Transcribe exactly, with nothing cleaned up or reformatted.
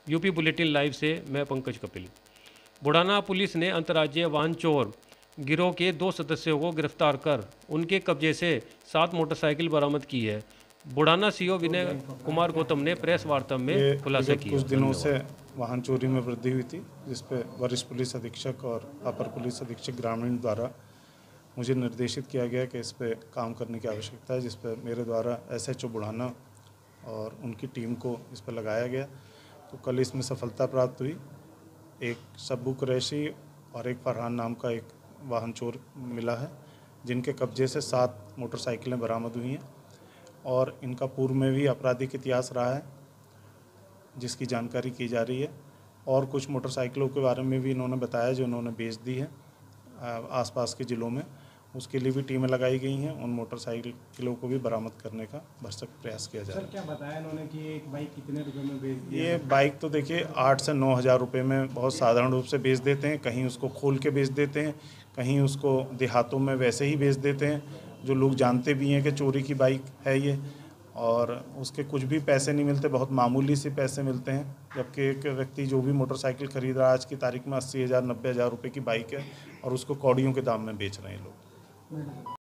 UP bulletin live से मैं Pankaj Kapil. Budhana police ने अंतर्राज्यीय वाहन चोर गिरोह के दो सदस्यों को गिरफ्तार कर उनके कब्जे से सात मोटरसाइकिल बरामद की है। बुढ़ाना सीओ विनय कुमार गौतम ने प्रेस वार्ता में खुलासा किया। कुछ दिनों से वाहन चोरी में वृद्धि हुई थी, जिस पे वरिष्ठ पुलिस अधीक्षक और अपर पुलिस अधीक्षक ग्रामीण द्वारा मुझे निर्देशित किया गया कि इस पे काम करने की आवश्यकता है, जिस पे मेरे द्वारा एसएचओ बुढ़ाना और उनकी टीम को इस पर लगाया गया। तो कल इसमें सफलता प्राप्त हुई। एक सब्बू कुरैशी और एक फरहान नाम का एक वाहन चोर मिला है, जिनके कब्जे से सात मोटरसाइकिलें बरामद हुई हैं और इनका पूर्व में भी आपराधिक इतिहास रहा है, जिसकी जानकारी की जा रही है। और कुछ मोटरसाइकिलों के बारे में भी इन्होंने बताया जो इन्होंने बेच दी है आसपास के ज़िलों में, उसके लिए भी टीमें लगाई गई हैं। उन मोटरसाइकिलों को भी बरामद करने का भरसक प्रयास किया जा रहा है। सर, क्या बताया इन्होंने कि एक बाइक कितने रुपए में बेच दी? ये बाइक तो देखिए आठ से नौ हज़ार रुपये में बहुत साधारण रूप से बेच देते हैं। कहीं उसको खोल के बेच देते हैं, कहीं उसको देहातों में वैसे ही बेच देते हैं, जो लोग जानते भी हैं कि चोरी की बाइक है ये, और उसके कुछ भी पैसे नहीं मिलते, बहुत मामूली से पैसे मिलते हैं। जबकि एक व्यक्ति जो भी मोटरसाइकिल खरीद रहा है आज की तारीख में अस्सी हज़ार नब्बे हज़ार रुपये की बाइक है और उसको कौड़ियों के दाम में बेच रहे हैं लोग।